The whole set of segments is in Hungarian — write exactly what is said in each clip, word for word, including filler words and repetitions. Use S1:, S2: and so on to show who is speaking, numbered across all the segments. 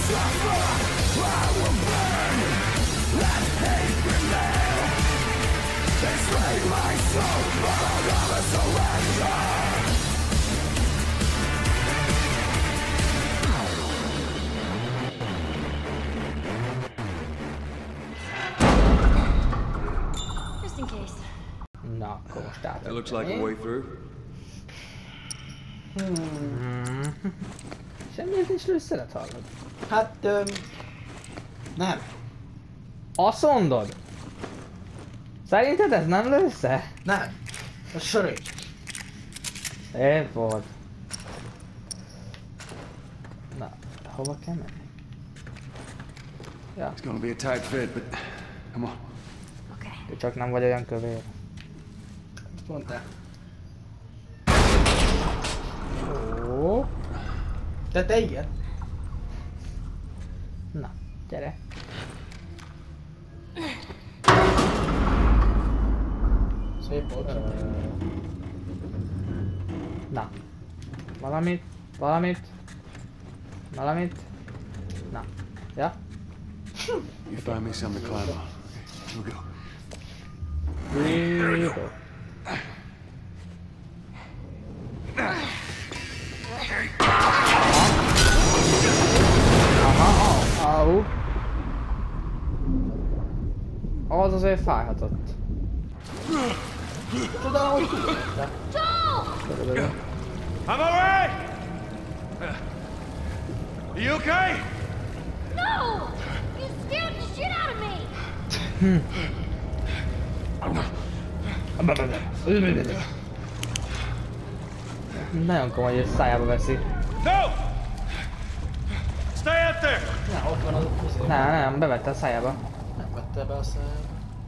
S1: Just in case.
S2: Na, akkor most át.
S3: That looks like a way through.
S2: Hmm. Semmiért nincs lőszeret hallod?
S4: Hát... Öm, nem.
S2: Azt mondod? Szerinted ez nem lőszer?
S4: Nem. Ez sörög.
S2: Épp volt. Na, hova kell menni? Ja,
S3: It's gonna be a tight fit, but come on.
S1: Okay.
S2: csak nem vagy olyan kövér.
S4: Mondtál.
S2: Ó,
S4: De te igen.
S2: na, gyere.
S4: Szép volt.
S2: Ö, Na, valamit, valamit, valamit. Na, ja.
S3: You find me something to climb on. Okay, we'll go.
S2: Jó. Aha, au. Az azért fájhatott.
S4: Tudom, hogy tudod.
S1: Joel!
S3: I'm alright! Are you okay?
S1: No! You scared the shit out of me!
S2: Nagyon komoly, hogy szájába veszi.
S3: No! Stay out there!
S4: Na, ott van az a
S2: Nem, nem, bevette a szájába.
S4: Nem vette be a szájába.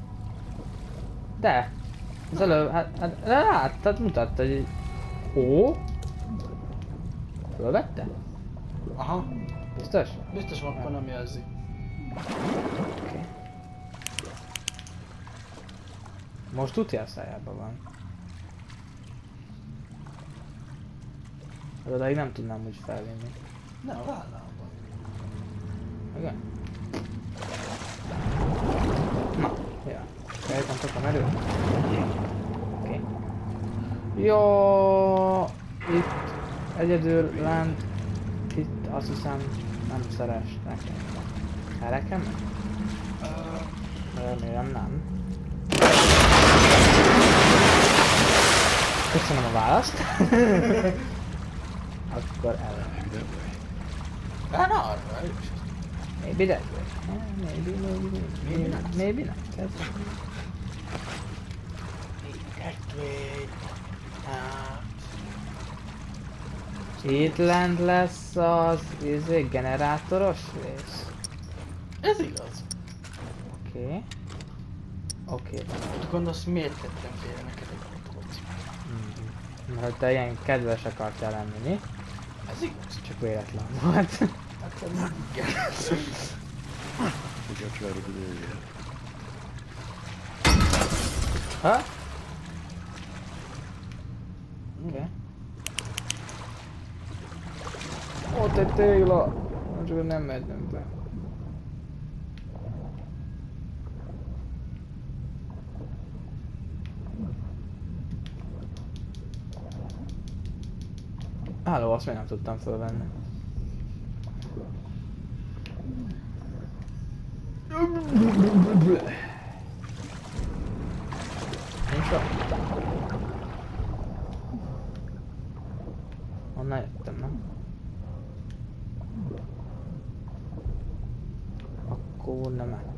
S2: De. Az előbb, hát, hát láttad, mutatta, hogy... Ó? Fölvette?
S4: Aha.
S2: Biztos?
S4: Biztos van, akkor nem jelzi.
S2: Okay. Most tudja a szájában van. Az odaig nem tudnám úgy felvinni.
S4: Nem, a vállában.
S2: Igen? Na, ja. Fejtem tokom erő? Oké. Okay. Jó, itt egyedül lent, itt azt hiszem nem szeres nekem. Erre kell menni? Remélem nem. Köszönöm a választ. Akkor el.
S4: Hát arra, is.
S2: Maybe that way. Yeah, maybe, maybe, maybe, maybe not. Maybe not. Kezdem.
S4: Kettő. Hát.
S2: Itt lent lesz az izé, generátoros rész.
S4: Ez igaz.
S2: Oké. Okay. Oké. Okay.
S4: Gondolsz, miért tettem félre neked egy autót?
S2: Mm. Mert te ilyen kedves akartál lenni, mi?
S4: Ez igaz.
S2: Csak véletlen volt.
S4: Hát nem igen.
S3: I think I've tried over there yet.
S2: Ha? Oké. Okay. Ott egy tégla. Csak nem megyünk be. Háló, azt még nem tudtam fölvenni. Nincs ott? Honnan jöttem, nem? Akkor nem el.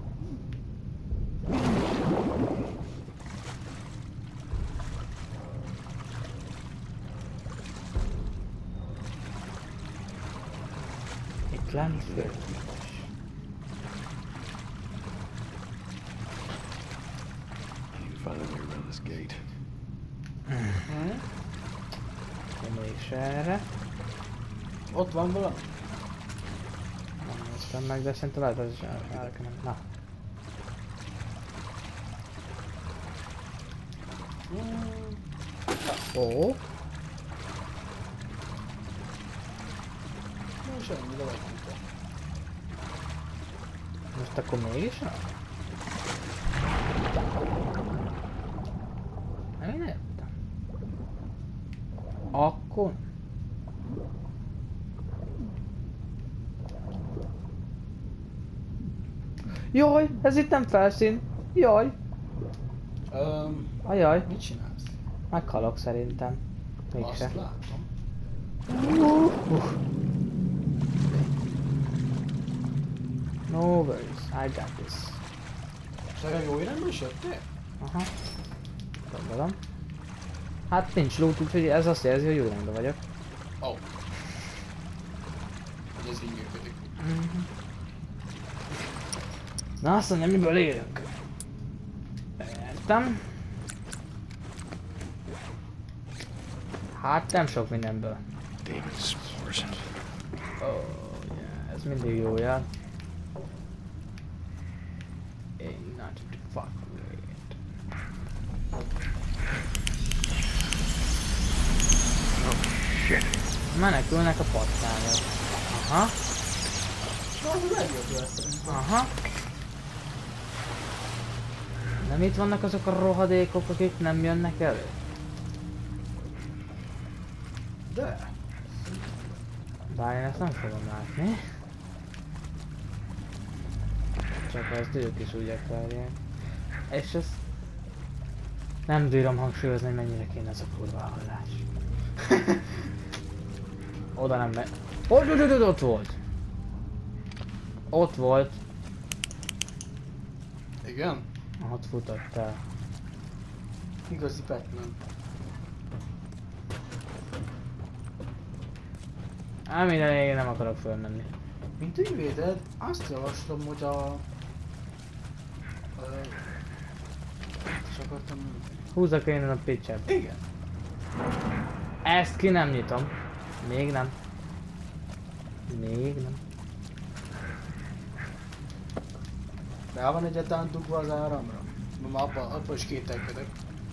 S2: Itt lent föl.
S3: Find a way around this gate.
S4: Hmm?
S2: Mégis erre.
S4: Ott van valami?
S2: Nem néztem meg, de szerintem lehet az is elkenem. Na. Ó.
S4: Nem semmi, de vagy tudta.
S2: Most akkor mégis van? Nem én értem. Akkor... Jaj, ez itt nem felszín. Jaj.
S4: Öm,
S2: Ajaj.
S4: mit csinálsz?
S2: Meghalok szerintem. Mégse.
S4: Azt látom.
S2: Uh, uh. No worries, I got this.
S4: Szerintem jó irányba is jöttél?
S2: Aha. Gondolom. Hát nincs loot, úgyhogy ez azt jelzi, hogy jó irányba vagyok.
S4: Ó. Oh. Hogy ez így működik.
S2: Mm-hmm. Na azt mondja, miből élünk? Értem. Hát nem sok mindenből.
S3: David's spores.
S2: Oh, yeah, ez mindig jó jel. Ain't not to fuck with.
S3: Oh shit.
S2: Menekülnek a patkányok. Aha,
S4: Az legjobb lesz szerintem.
S2: aha. Nem itt vannak azok a rohadékok, akik nem jönnek elő?
S4: De.
S2: Bár én ezt nem fogom látni. Csak ezt ők is úgy akarják. És ezt... Nem bírom hangsúlyozni, hogy mennyire kéne ez a kurva hallás. Oda nem megy. Ott, ott, ott, ott volt! Ott volt.
S4: Igen?
S2: Ott futott el.
S4: Igazi Batman.
S2: Ám ide én nem akarok fölmenni.
S4: Mint ügyvéded, azt javaslom, hogy a... Ö... És akartam...
S2: Húzzak én a pitchet.
S4: Igen.
S2: Ezt ki nem nyitom. Még nem. Még nem.
S4: Rá van egyáltalán dugva az áramra? Ma abban, abban is kételkedek.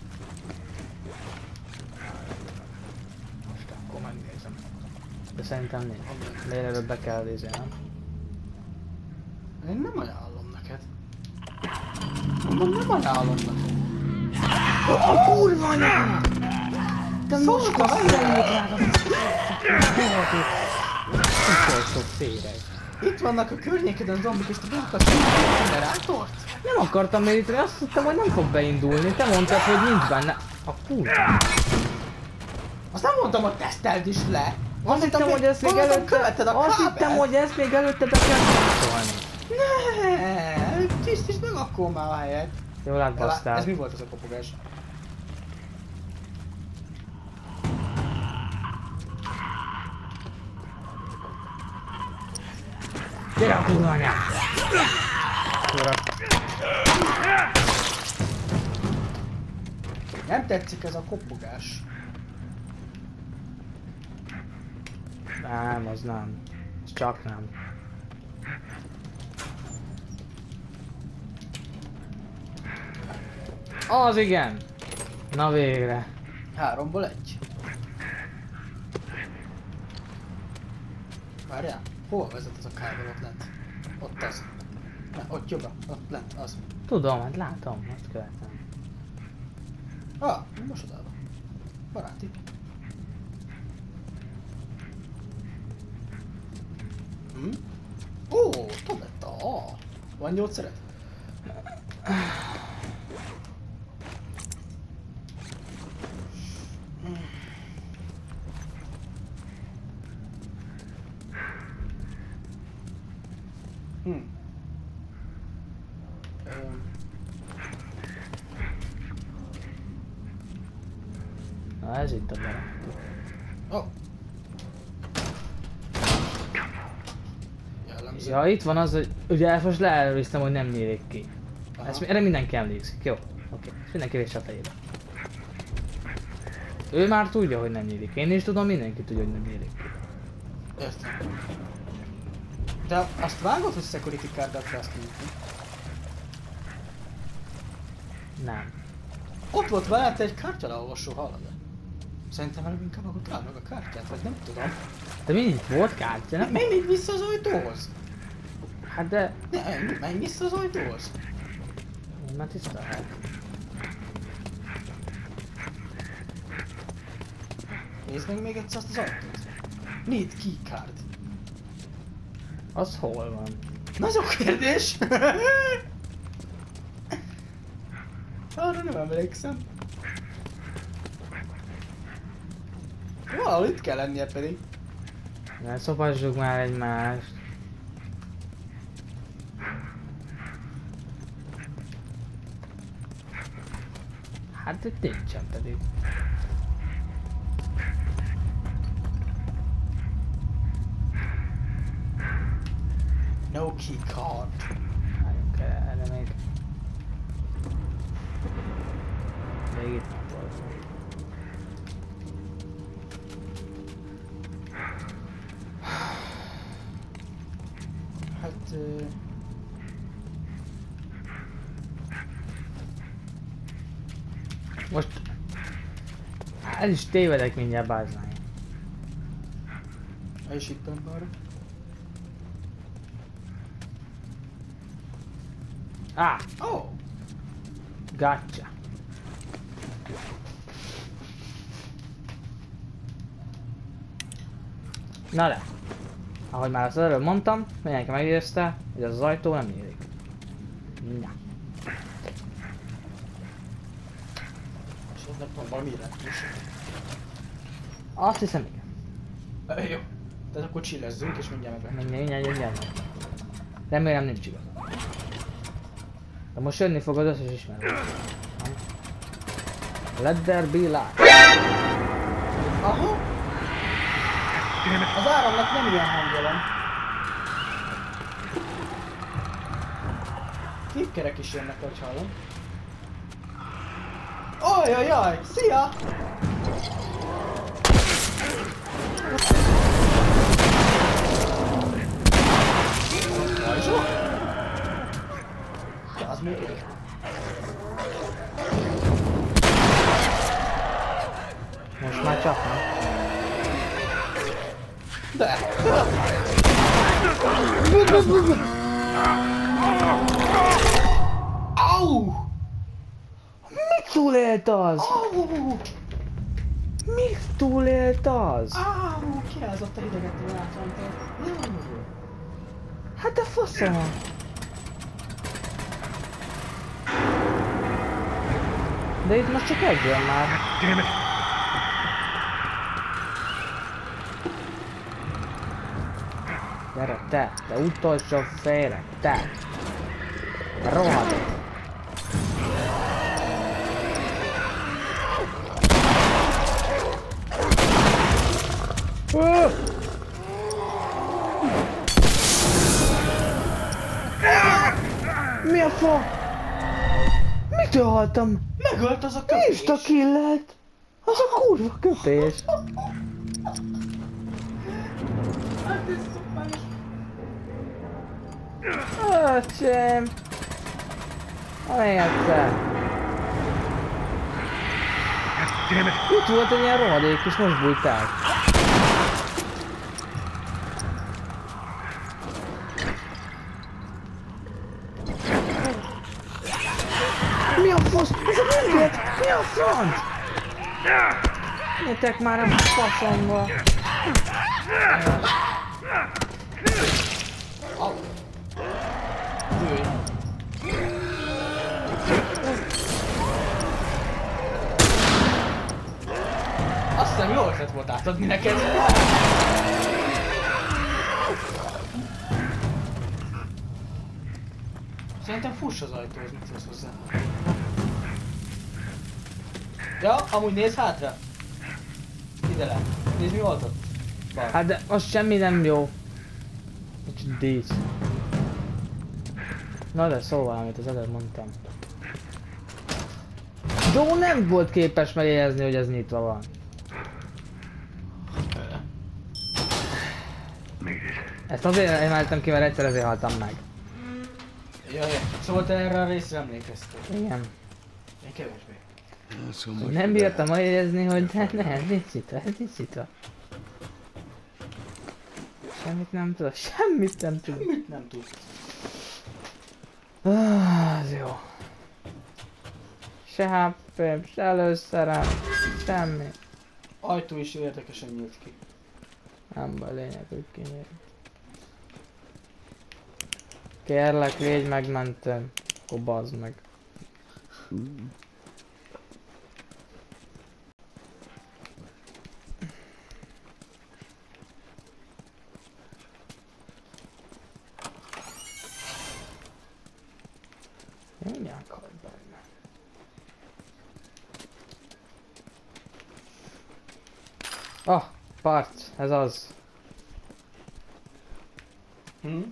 S2: Most akkor megnézem. De szerintem nincs. Miért előbb be kell nézni, nem?
S4: Én nem ajánlom neked. Mondom, nem ajánlom neked.
S2: A kurva anyám! Te most a utolsó féreg.
S4: Itt vannak a környékeden zombik, és te be akarsz csinálni a generátort?
S2: Nem akartam mélyíteni, azt hittem, hogy nem fog beindulni. Te mondtad, hogy nincs benne. A kurva.
S4: Azt nem mondtam, hogy teszteld is le.
S2: Azt hittem, hogy ezt még előtte...
S4: Követted a
S2: Azt
S4: kábelt.
S2: hittem, hogy ezt még előtte be kell kapcsolni.
S4: Ne, tisztítsd meg akkor már a helyet.
S2: Jól
S4: Ez
S2: átbasztál.
S4: mi volt az a kopogás?
S2: Gyere a kurva anyám! Kurva.
S4: Nem tetszik ez a kopogás.
S2: Nem, az nem. Az csak nem. Az igen! Na végre.
S4: Háromból egy. Várjál, hol vezet az a kábel ott lent? Ott az. Ne, ott jobbra, ott lent, az.
S2: Tudom, hát látom, azt követem.
S4: Ah, mosodába. Baráti. Hm? Ó, tabletta. Ah. Van gyógyszered? Hm. Öm.
S2: Na ez itt a barát.
S4: Oh. Jellemző.
S2: Ja, itt van az, hogy ugye most leelőriztem, hogy nem nyílik ki.
S4: Aha.
S2: Ezt, erre mindenki emlékszik, jó? Oké, ezt mindenki vesse a fejébe. Ő már tudja, hogy nem nyílik. Én is tudom, mindenki tudja, hogy nem nyílik.
S4: Értem. De azt vágod, hogy security card-dal kell azt nyitni?
S2: Nem.
S4: Ott volt veled egy kártyaleolvasó, hallod? Szerintem előbb inkább akkor találd meg a kártyát, vagy nem tudom.
S2: De mindig volt kártya, nem?
S4: Menj még vissza az ajtóhoz!
S2: Hát de...
S4: Ne, menj vissza az ajtóhoz.
S2: Én már tiszta hát.
S4: Nézd meg még egyszer azt az ajtót. Need keycard.
S2: Az hol van?
S4: Na az a kérdés. Arra nem emlékszem. Valahol itt kell lennie pedig.
S2: Ne szopassuk már egymást. Hát itt nincsen pedig.
S4: No keycard.
S2: Várjunk erre még. Még itt nem volt.
S4: Hát... Uh...
S2: Most... El is tévedek mindjárt báznány.
S4: El is hittem arra.
S2: Ah!
S4: Oh!
S2: Gotcha! Na de! Ahogy már az előbb mondtam, mindenki megérezte, hogy az, az ajtó nem nyílik. Na.
S4: És ez nem tudom, valami irányítás.
S2: Azt hiszem igen.
S4: Jó. Tehát akkor chillezzünk és mindjárt meg.
S2: Mindjárt, mindjárt, mindjárt. Remélem nincs igaz. De most jönni fog az összes ismerő. Let there be light.
S4: Aha! Az áramnak nem ilyen hangja van. Klikkerek is jönnek, ahogy hallom. Ajajaj! Szia! Rajzsó? De az még ég.
S2: Most már csak nem.
S4: De! Au!
S2: Mit túlélt az?
S4: Au!
S2: Mit túlélt az?
S4: Au! Kiázott a hidegettől átrantól.
S2: Hát a faszom! De itt most csak egy jön már.
S3: Damn it!
S2: Gyere te, te utolsó féreg, te! Rohadék! Uh! Mi a fa? Mitől haltam?
S4: Megölt az a köpés!
S2: Insta-killet! Az a kurva köpés!
S4: Hát ez szopás!
S2: Öcsém! Még egyszer!
S3: Damn it!
S2: Itt volt egy ilyen rohadék és most bújt el. Mi a fasz? Ez a mindent! Mi a franc? Menjetek már a faszomba!
S4: Au! Jöjj! Azt hiszem jó ötlet volt átadni neked. Szerintem fuss az ajtóhoz, mit szólsz hozzá? Ja, amúgy nézz hátra! Ide le! Nézd mi volt ott! Bal.
S2: Hát de az semmi nem jó. Kicsit dísz. Na de szóval, amit az előbb mondtam. Joe nem volt képes megjegyezni, hogy ez nyitva van. Ezt azért emeltem ki, mert egyszer ezért haltam meg.
S4: Jaj, szóval te erre a részre emlékeztél.
S2: Igen.
S4: Én kevésbé.
S3: Not so much
S2: Nem
S3: for
S2: bírtam
S3: that.
S2: megjegyezni, hogy ne, ne, ez nincs nyitva, ez nincs nyitva. Semmit nem tudok, semmit nem tudok.
S4: Mit nem tud?
S2: Ah, ez jó. Se há pém, se előszerem, semmi.
S4: Ajtó is érdekesen nyílt ki.
S2: Nem baj, lényeg, hogy kinyílt. Kérlek, légy megmentem. Akkor bazd meg. Mindjárt hagyd benne. Ah, parc, ez az.
S4: Hm?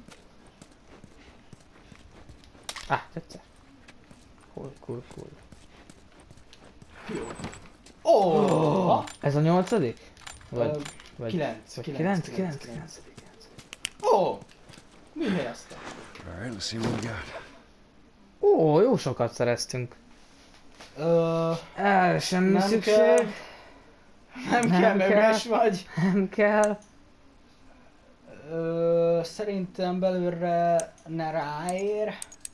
S2: Ah, tetszett. Cool, cool, cool.
S4: Jó. Ó! Oh!
S2: Ez a nyolcadik? Vagy,
S4: Ö,
S2: vagy,
S4: kilenc,
S2: vagy
S4: kilenc,
S2: kilenc,
S4: kilenc,
S2: kilenc,
S4: kilenc.
S2: kilenc.
S4: Ó! Mi helyezte?
S3: Alright, let's see what we got.
S2: Ó, jó sokat szereztünk.
S4: Ö,
S2: Erre semmi
S4: Nem
S2: szükség.
S4: kell. nem,
S2: Nem
S4: kell, mert
S2: kell.
S4: üres vagy.
S2: Nem kell.
S4: Ö, szerintem belőle ne ráér.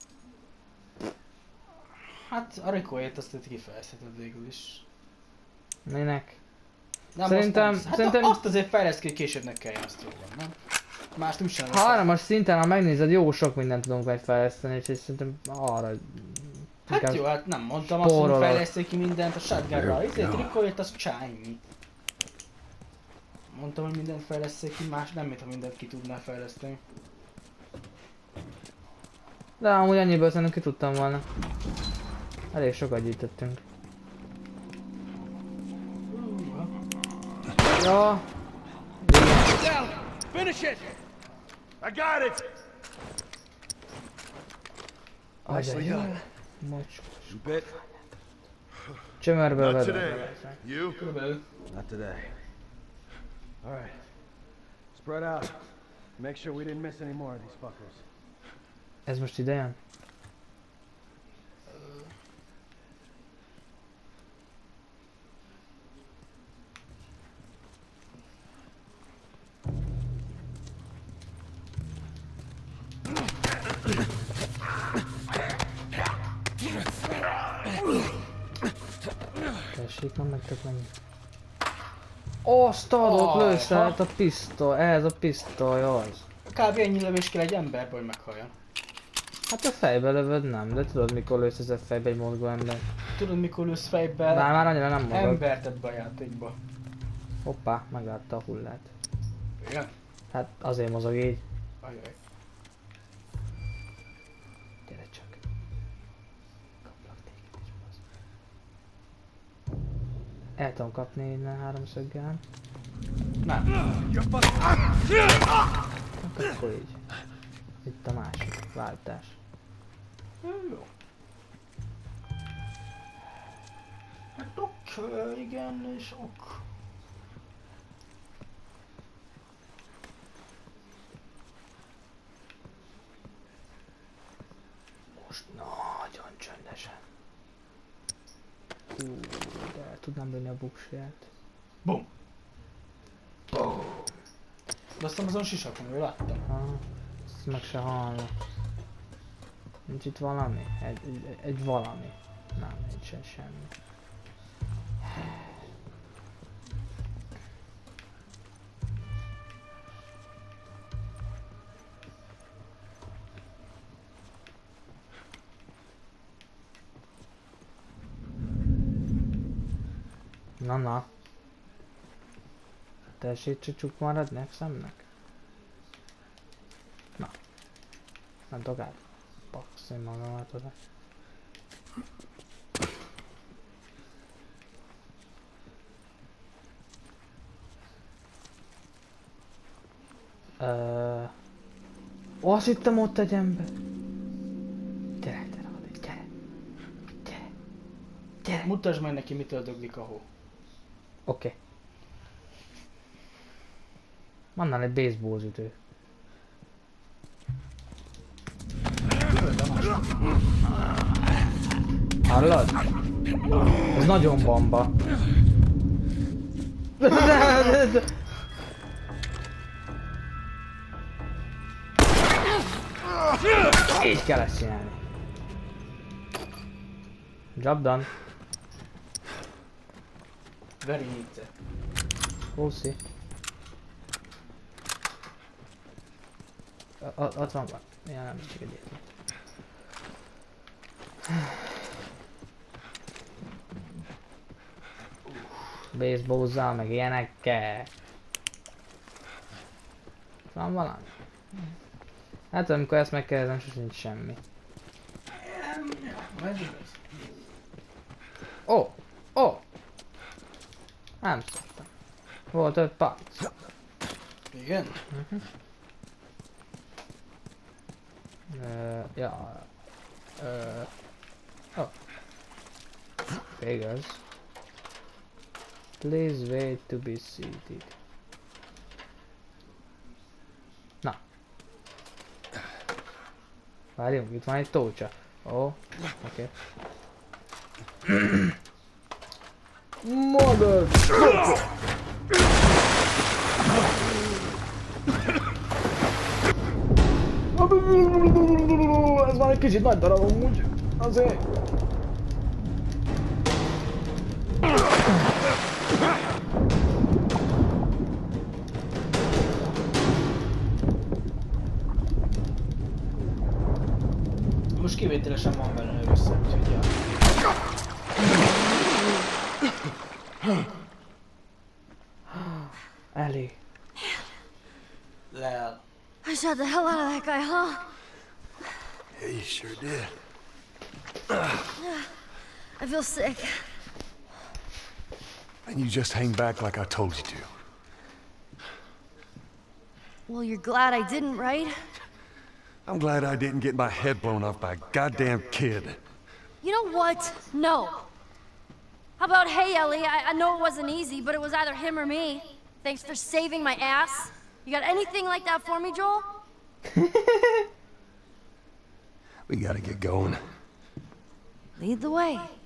S4: Hát a Ricohét azt itt kifejezheted végül is.
S2: Minek?
S4: Nem,
S2: Szerintem-
S4: azt, nem, hát
S2: szerintem-
S4: azt azért fejleszteni, hogy későbbnek kelljen, azt jól van, nem? Más nem sem.
S2: Hármas szinten, ha megnézed, jó sok mindent tudunk majd fejleszteni, úgyhogy szerintem arra...
S4: Hát
S2: inkább-
S4: jó, hát nem mondtam azt, hogy
S2: spórolok.
S4: fejleszték ki mindent a shotgunra.
S3: There we
S4: Ezért
S3: go.
S4: Ricohét az csányi. Mondtam, hogy mindent fejleszték ki, más nem, mintha mindent ki tudná fejleszteni.
S2: De amúgy ennyiből szerintem ki tudtam volna. Elég sokat gyűjtöttünk. Ja.
S3: Down! Finish it! I got it! Nicely done.
S2: Mocs.
S3: You bet.
S2: Csömörből
S3: Not
S2: vedem.
S3: today. You?
S4: Körülbelül.
S3: Not today. All right. Spread out. Make sure we didn't miss any more of these fuckers.
S2: Ez most ide jön? Tessék, nem meg tök mennyi. Azt adok
S4: Aj,
S2: lősre,
S4: ha.
S2: hát a pisztoly, ez a pisztoly az.
S4: Kb. Ennyi lövés kell egy emberből, hogy meghalljon.
S2: Hát a fejbe lövöd nem, de tudod mikor lősz ezzel fejbe egy mozgó ember.
S4: Tudod, mikor lősz fejbe
S2: Már, már annyira nem mozog.
S4: embert ebbe a játékba.
S2: Hoppá, meglátta a hullát.
S4: Igen?
S2: Hát azért mozog így.
S4: Ajaj.
S2: Gyere csak. Kaplak téged is, basz. El tudom kapni innen háromszöggel.
S4: Nem.
S2: Akkor így. Itt a másik váltás.
S4: Jó. Hát ok, igen, és ok.
S2: Most nagyon csöndesen. Hú, de el tudnám lőni a buksiját.
S4: Bum! De aztán azon sisakon, jól láttam.
S2: Ha, ezt meg se hallom. Nincs itt valami? Egy, egy, egy valami. Nem, nincsen semmi. Na na. Tessék csúcsuk maradni a szemnek? Na. Nem tudok át. Pax, én magamat oda. Ö... Ó, azt hittem ott egy ember. Gyere, gyere, oda, gyere. Gyere. Gyere.
S4: Mutasd meg neki, mitől döglik a hó.
S2: Oké. Okay. Van nála egy baseballütő. Hallod? Ez nagyon bomba. Így kell ezt csinálni. Job done.
S4: Very easy.
S2: We'll see. O- o- ott van van. Ja, nem csak egy ilyet. Baseballjal, meg ilyenekkel. Van valami? Hát amikor ezt megkérdezem, sosem nincs semmi. Ó! Oh, Ó! Oh. Nem szoktam. Volt öt perc.
S4: Igen?
S2: Uh-huh. Uh, ja. Uh, oh. Figures. Please wait to be seated. Na. Várjunk, itt van egy tócsa. Ó, oh, oké. Okay. Mother! Ez már egy kicsit nagy darab amúgy. Azért.
S4: Most kivételesen van benne össze, úgyhogy ja.
S2: Ellie.
S4: Lel.
S1: I shot the hell out of that guy, huh?
S3: Yeah, you sure did.
S1: I feel sick.
S3: And you just hang back like I told you to.
S1: Well, you're glad I didn't, right?
S3: I'm glad I didn't get my head blown off by a goddamn kid.
S1: You know what? No. How about, hey, Ellie, I, I know it wasn't easy, but it was either him or me. Thanks for saving my ass. You got anything like that for me, Joel?
S3: We gotta get going.
S1: Lead the way.